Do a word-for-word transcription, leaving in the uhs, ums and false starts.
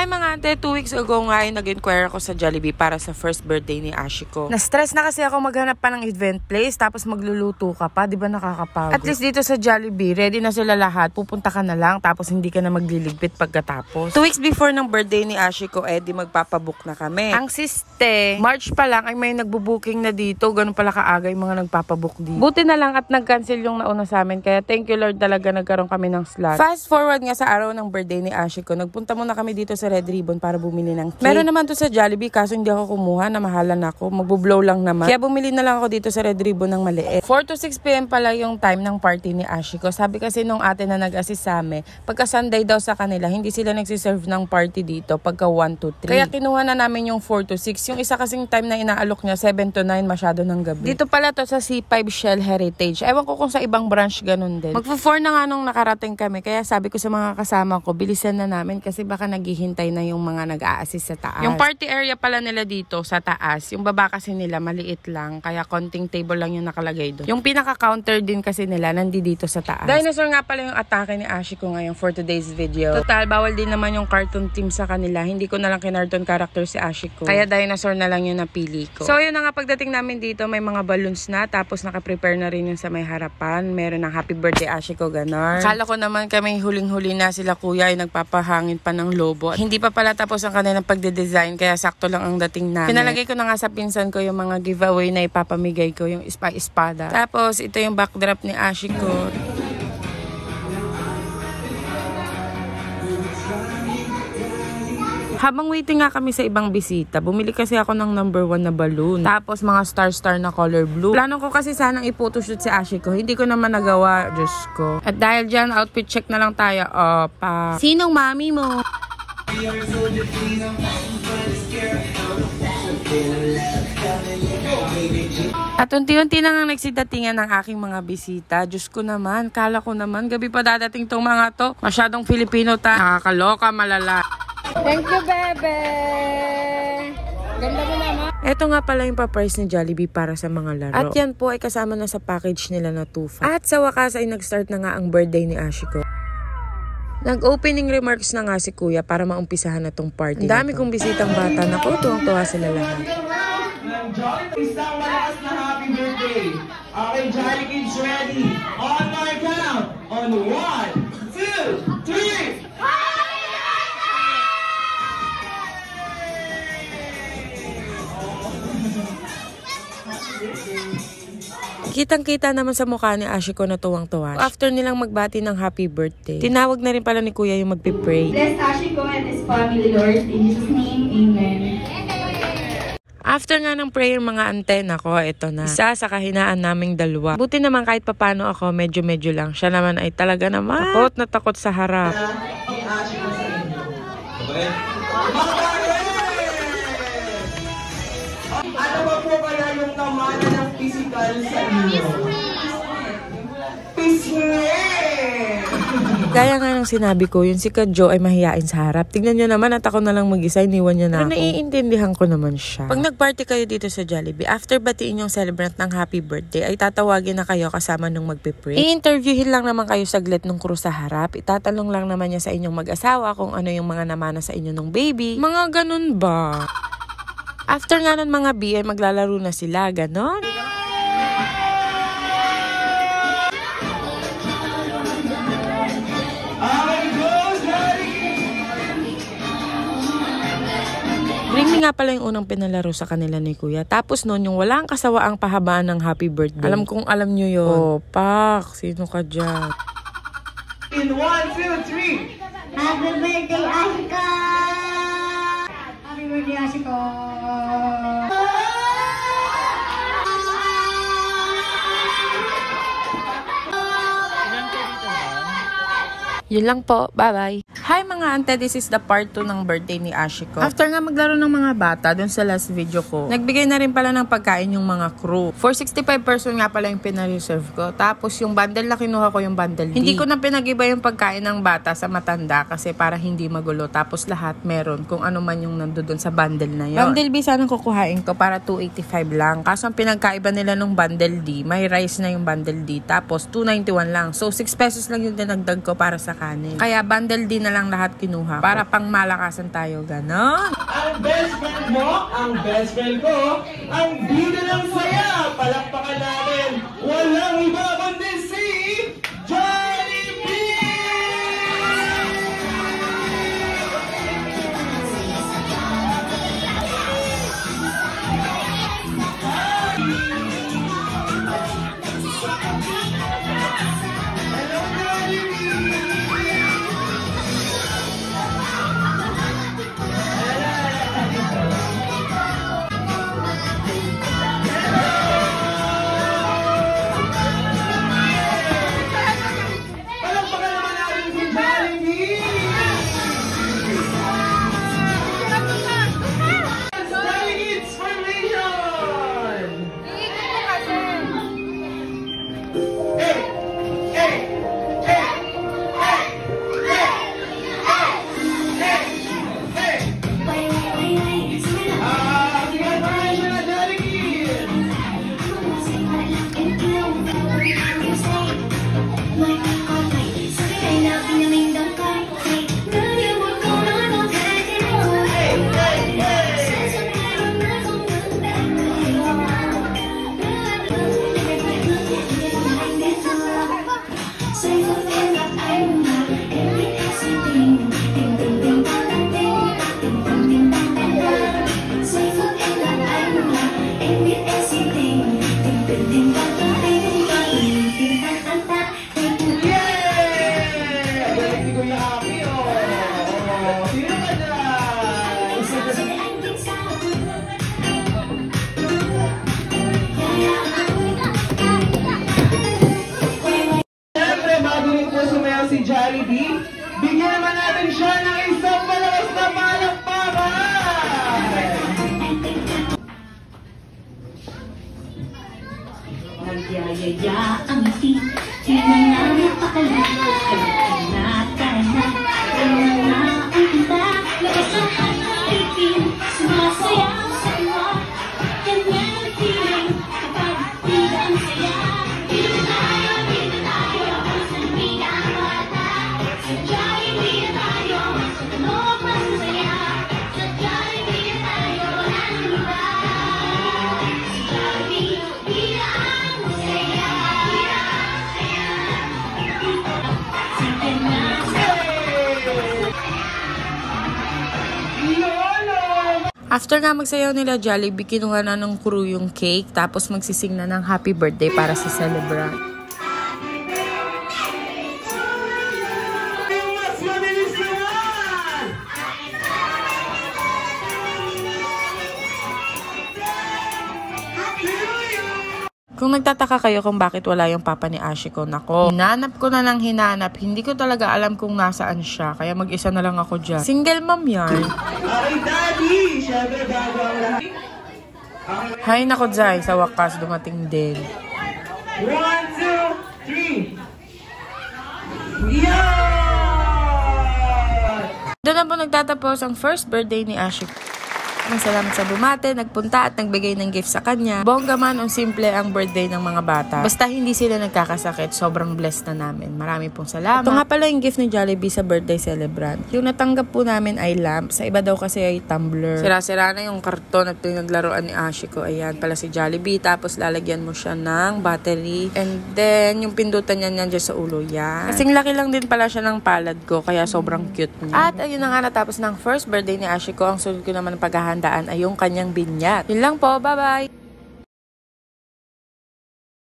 Hi mga ante, two weeks ago nga ay nag-inquire ako sa Jollibee para sa first birthday ni Ashiko. Na-stress na kasi ako maghanap pa ng event place, tapos magluluto ka pa, di ba nakakapagod? At least dito sa Jollibee, ready na sila lahat, pupunta ka na lang, tapos hindi ka na magliligpit pagkatapos. Two weeks before ng birthday ni Ashiko, eh di magpapabook na kami. Ang siste, March pa lang ay may nagbubuking na dito, ganun pala kaaga yung mga nagpapabook dito. Buti na lang at nag-cancel yung nauna sa amin, kaya thank you Lord talaga nagkaroon kami ng slot. Fast forward nga sa araw ng birthday ni Ashiko, nagpunta muna kami dito sa Red Ribbon para bumili ng cake. Meron naman to sa Jollibee, kaso hindi ako kumuha, namahalan ako, magbo-blow lang naman. Kaya bumili na lang ako dito sa Red Ribbon ng maliit. four to six p m pala yung time ng party ni Ashiko. Sabi kasi nung ate na nag-assist sa amin, pagka Sunday daw sa kanila, hindi sila nagsiserve ng party dito pagka one to three. Kaya kinuha na namin yung four to six. Yung isa kasing time na inaalok niya, seven to nine, masyado ng gabi. Dito pala to sa C five Shell Heritage. Ewan ko kung sa ibang branch ganun din. Magpo four na nga nung nakarating kami, kaya sabi ko sa mga kasama ko, bilisan na namin kasi baka naghihintay na yung mga nag-a-assist sa taas. Yung party area pala nila dito sa taas, yung baba kasi nila maliit lang, kaya konting table lang yung nakalagay doon. Yung pinaka-counter din kasi nila nandi dito sa taas. Dinosaur nga pala yung atake ni Ashiko ngayon for today's video. Total, bawal din naman yung cartoon team sa kanila. Hindi ko na lang kinartoon character si Ashiko. Kaya dinosaur na lang yung napili ko. So yun na nga, pagdating namin dito, may mga balloons na, tapos naka-prepare na rin yung sa may harapan. Meron ng happy birthday Ashiko, ganon. Akala ko naman kami huling-huli na sila kuya ay nagpapahangin pa ng lobo. Hindi pa pala tapos ang kanilang pagde-design, kaya sakto lang ang dating namin. Pinalagay ko na nga sa pinsan ko yung mga giveaway na ipapamigay ko, yung ispa-espada. Tapos ito yung backdrop ni Ashiko. Habang waiting nga kami sa ibang bisita, bumili kasi ako ng number one na balloon. Tapos mga star-star na color blue. Plano ko kasi sanang i-photoshoot si Ashiko. Hindi ko naman nagawa, Diyos ko. At dahil dyan, outfit check na lang tayo. Opa. Sinong mami mo? At unti-unti na nga nagsidatingan ng aking mga bisita. Diyos ko naman, kala ko naman, gabi pa dadating tong mga to. Masyadong Filipino ta. Nakakaloka, malala. Thank you, bebe! Ganda mo naman. Ito nga pala yung pa-price ni Jollibee para sa mga laro. At yan po ay kasama na sa package nila na two five. At sa wakas ay nag-start na nga ang birthday ni Ashiko. Nag-opening remarks na nga si kuya para maumpisahan na tong party. Ang dami kong bisitang bata. Naku, tuwang-tuwa sila lahat. Jollibee, isang malakas na happy birthday. Okay, Jolly Kids ready. On my count. On one, two, three. Kitang-kita naman sa mukha ni Ashiko na tuwang-tuwa. After nilang magbati ng happy birthday, tinawag na rin pala ni kuya yung magpipray. Bless Ashiko and his family, Lord. In Jesus' name, amen. After nga ng prayer mga antena ko, ito na. Isa sa kahinaan naming dalawa. Buti naman kahit papano ako, medyo-medyo lang. Siya naman ay talaga naman takot na takot sa harap. Ano ba po kaya yung namana ng physical sa inyo? Gaya nga ng sinabi ko, yung si Kadjo ay mahihain sa harap. Tignan nyo naman at ako na lang mag-isa, iniwan niya na ako. Pero naiintindihan ko naman siya. Pag nag-party kayo dito sa Jollibee, after batiin yung celebrant ng happy birthday, ay tatawagin na kayo kasama nung magpipray. I-interviewin lang naman kayo saglit nung crew sa harap. Itatanong lang naman niya sa inyong mag-asawa kung ano yung mga namana sa inyo nung baby. Mga ganun ba? After nga ng mga B, ay maglalaro na sila, ganon. Bring me nga pala yung unang pinalaro sa kanila ni kuya. Tapos noon, yung walang kasawaang pahabaan ng happy birthday. Alam kong alam nyo yun. Oh, pak, sino ka dyan? In one, two, three. Happy birthday, Ashiko! Happy birthday, Ashiko! Yun lang po. Bye-bye. Hi mga ante, this is the part two ng birthday ni Ashiko. After nga maglaro ng mga bata dun sa last video ko, nagbigay na rin pala ng pagkain yung mga crew. For sixty-five person nga pala yung pina-reserve ko. Tapos yung bundle na kinuha ko yung bundle D. Hindi ko na pinag-iba yung pagkain ng bata sa matanda kasi para hindi magulo. Tapos lahat meron kung ano man yung nandoon sa bundle na yun. Bundle B sana kukuhain ko para two eighty-five lang. Kaso ang pinagkaiba nila nung bundle D, may rice na yung bundle D. Tapos two ninety-one lang. So six pesos lang yung dinagdag ko para sa kanin. Kaya bundle D na lang silang lahat kinuha. Para pang malakasan tayo, ganon. Ang best friend mo, ang best friend ko, ang bida ng saya. Palakpakan natin. Walang iba kundi si Jollibee! Si Jollibee, bigyan naman natin siya ng isang malakas na palakpakan! Nagyayaya ang ngiti, di na namin pakalayo, kaya na, kaya na, kaya na ang kanta, lakas ang pag-ibig, sumasayaw sa iwa, ganyan ang feeling, kapag di ang saya, dito tayo, dito tayo, sa lumina ang bata, sa Jollibee na tayo, sa loob masasaya, sa Jollibee na tayo, ang iba, sa Jollibee, bida ang masaya, bida ang saya, sige na, After nga magsayaw nila Jollibee, kinuha na ng crew yung cake, tapos magsising na ng happy birthday para sa celebrant. Mas mabilis naman! Kung nagtataka kayo kung bakit wala yung papa ni Ashiko, nako, hinanap ko na ng hinanap, hindi ko talaga alam kung nasaan siya, kaya mag-isa na lang ako dyan. Single mom yan. Okay, Daddy! Siyempre, bago ang lahat. Hay nako Zay, sa wakas dumating din. One, two, three! Yeah! Doon na po nagtatapos ang first birthday ni Ashiko. Masalamat sa bumate, nagpunta at nagbigay ng gift sa kanya. Bongga man o simple ang birthday ng mga bata. Basta hindi sila nagkakasakit, sobrang blessed na namin. Marami pong salamat. Ito nga pala yung gift ni Jollibee sa birthday celebrant. Yung natanggap po namin ay lamp. Sa iba daw kasi ay tumbler. Sira-sira na yung karton at pinaglaruan ni Ashiko. Ayan pala si Jollibee. Tapos lalagyan mo siya ng battery. And then yung pindutan niya niyan dyan sa ulo. Yan. Kasing laki lang din pala siya ng palad ko. Kaya sobrang cute niya. At ayun na nga natapos ng first birthday ni Ashiko. Ang sunod ko naman ng paghahandaan ay yung kanyang binyag. Yun lang po. Bye-bye!